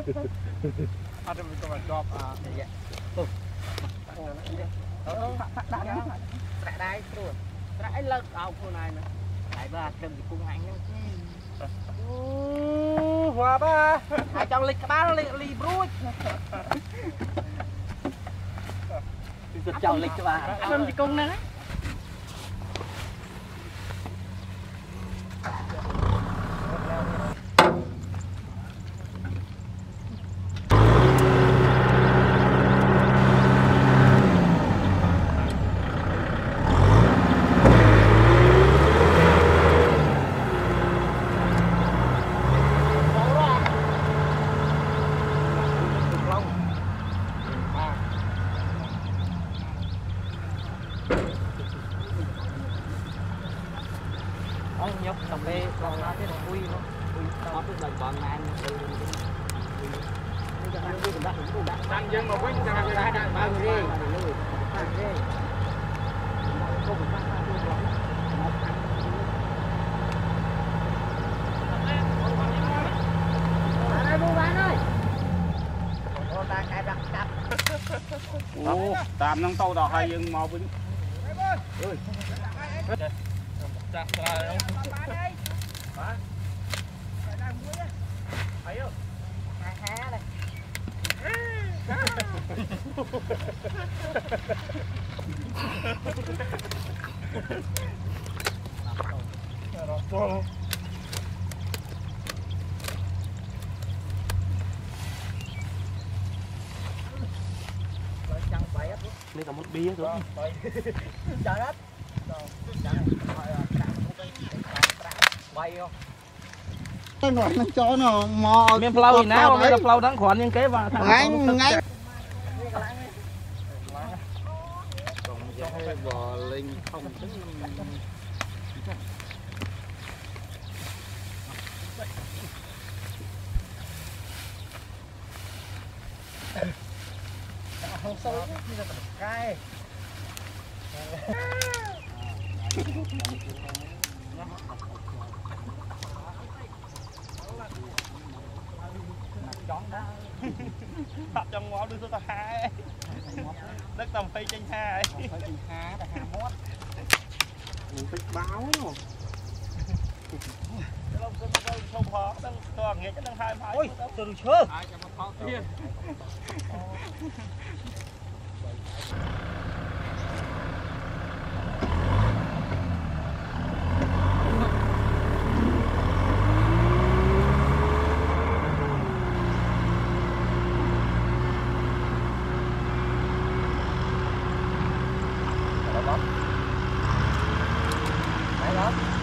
Ada betul job ya. Tuh. Trại đai luôn. Trại lợn ao cô này nè. Trại ba đừng bị cung hành nhá. Hòa ba. Ai trong lịch ba li bруj. Giật chào lịch cho bà. Đừng bị cung nè. Nhóc tầm bê lòng nó thế là vui luôn, nó cứ lần còn ăn đang dân mà quýnh cho người ta đang bao nhiêu đi, tạm nông sâu đỏ hay nhưng màu vĩnh. Chặt lại không? Hả? Đang muối á. Thấy không? Há đây. Đây là một bia rồi. Trời đất. Nó cho nó mò miếng plau gì nào đây là plau đáng khoản nhưng kế vào thằng ngay bò linh không không sâu như là cay tập trong ngõ đưa số hai đất tầm phi trên hai mình phải báo rồi không khó đang toàn nghĩa cho đang hai phải ôi từ chưa Đấy đó.